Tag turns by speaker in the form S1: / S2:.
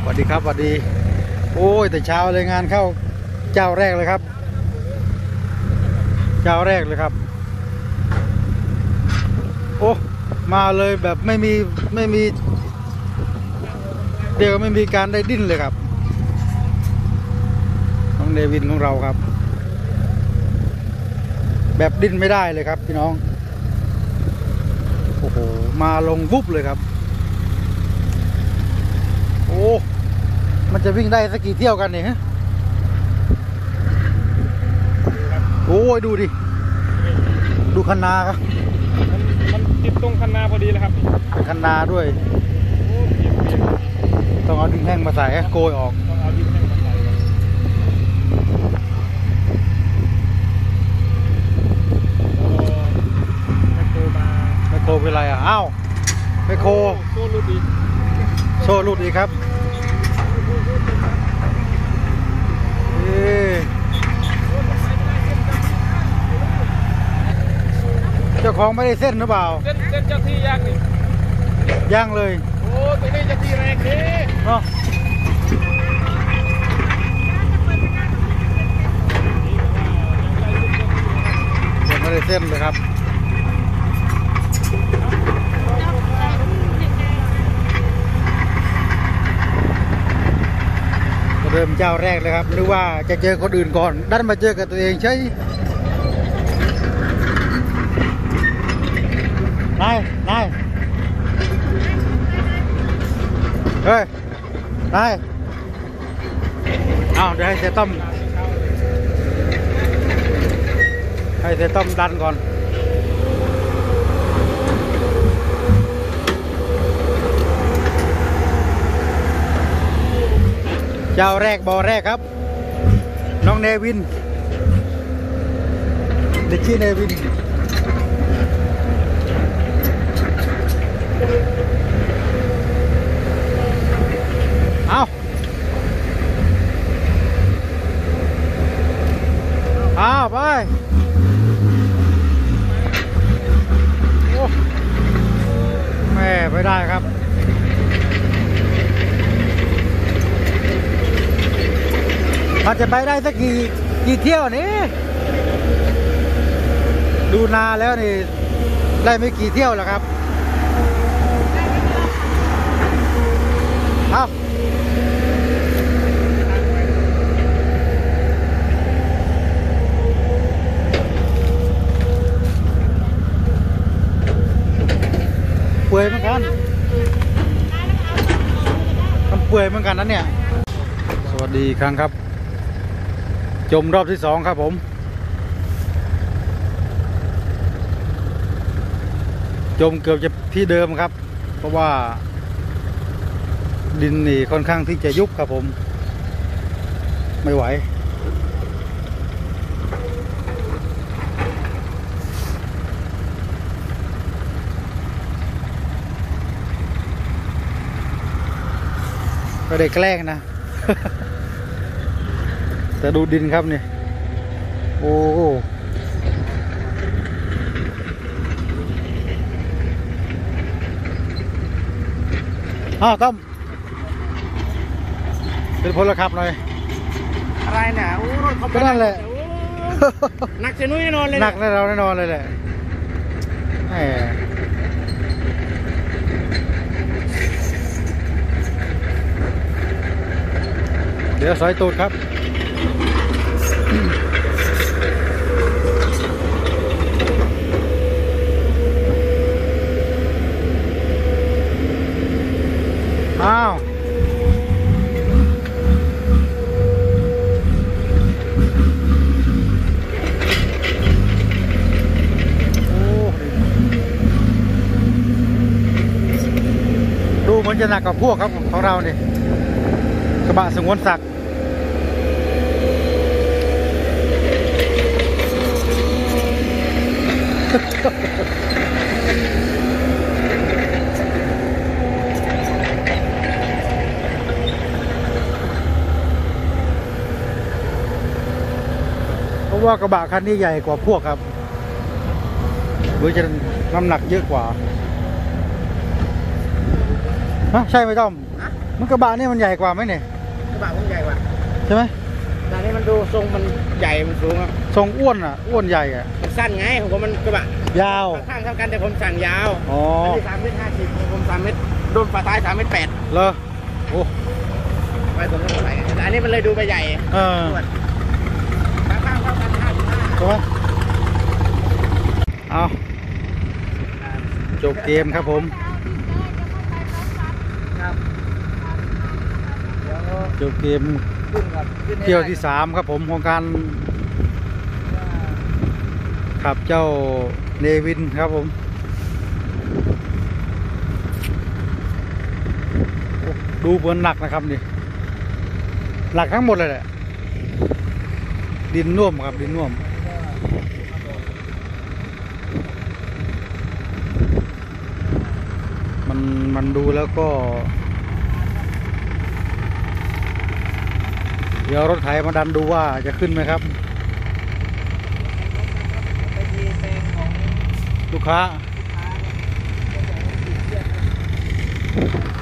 S1: สวัสดีครับสวัสดีโอ้ยแต่เช้าเลยงานเข้าเจ้าแรกเลยครับเจ้าแรกเลยครับโอ้มาเลยแบบไม่มีเดี๋ยวไม่มีการได้ดิ้นเลยครับน้องเดวินของเราครับแบบดิ้นไม่ได้เลยครับพี่น้องโอ้โหมาลงวุบเลยครับโอ้มันจะวิ่งได้สักกี่เที่ยวกันเนี่ยฮะโอ้ยดูดิดูคันนาครับ
S2: มันติดตรงคันนาพอดีเลยครับ
S1: คันนาด้วยต้องเอาดินแห้งมาใส่โกยออก
S2: ต้องเอาดินแห้งมาใส่แมคโครมา
S1: ไมโครเป็นไรอ่ะอ้าวไมโคร
S2: โซ่รูดอีก
S1: โซ่รูดอีกครับเจ้าของไม่ได้เส้นหรือเปล่า
S2: เส้นเจ้าที่ย่างนี่
S1: ย่างเลย
S2: โอ้ตัวนี้เจ้าที่แรงดี
S1: เนาะไม่ได้เส้นเลยครับเริ่มเจ้าแรกเลยครับหรือว่าจะเจอคนอื่นก่อนดันมาเจอกับตัวเองใช่นายเฮ้ยนายเอาเดี๋ยวให้เซต้อมดันก่อนเจ้าแรกบอแรกครับน้องเนวินเด็กชื่อเนวินเอาไปโอ้แม่ไปได้ครับมันจะไปได้สักกี่เที่ยวนี่ดูนาแล้วนี่ได้ไม่กี่เที่ยวแล้วครับเอาเปื่อยเหมือนกันมันเปื่อยเหมือนกันนะเนี่ยสวัสดีครั้งครับจมรอบที่สองครับผมจมเกือบจะที่เดิมครับเพราะว่าดินนี่ค่อนข้างที่จะยุบครับผมไม่ไหวก็ได้แกล้งนะ แต่ดูดินครับนี่โอ้ต้อมเป็นพลขับหน่อย
S2: อะไรเนี่ยโอ้รถเขา
S1: ก็นั่นแหละ
S2: หนักเสียนุ้ยแน่นอนเลย
S1: หนักแน่นอนเลยแหละเดี๋ยวสอยตูดครับอ้าวดูเหมือนจะหนักกว่าพวกครับของเราเนี่ยกระบะสงวนศักดิ์เพราะว่ากระบะคันนี้ใหญ่กว่าพวกครับหรือจะน้ำหนักเยอะกว่าฮะใช่ไหมต้อมมันกระบะนี่มันใหญ่กว่าไหมเนี่ย
S2: กระบะมันใหญ่กว่า
S1: ใช่ไหม
S2: แต่นี่มันดูทรงมันใหญ่มันสูงครับ
S1: ทรงอ้วนอ่ะอ้วนใหญ่อ่ะ
S2: มันสั้นไงของผมมันกระบะ
S1: ยาว
S2: ข้างเท่ากันแต่ผมสั่งยาว
S1: อ๋อ
S2: อันนี้3 เมตร 50ของผม3 เมตรโดนฝาท้าย3 เมตร 8
S1: เหรอโอ้
S2: ไปตรงนู้นอะไรแต่อันนี้มันเลยดูไปใหญ่
S1: เออ
S2: ข้างเท่ากัน55
S1: ใช่ไหมเอาจบเกมครับผม
S2: ครับเดี๋ยว
S1: จบเกม
S2: ขึ้นครับขึ้นให้
S1: เที่ยวที่3ครับผมของการขับเจ้าเนวินครับผมโอ้ดูเหมือนหนักนะครับนี่หนักทั้งหมดเลยแหละดินน่วมครับดินน่วมมันดูแล้วก็ เดี๋ยวรถไถมาดันดูว่าจะขึ้นไหมครับ
S2: ไปที่แปลงของ
S1: ลูกค้า
S2: ลูกค้า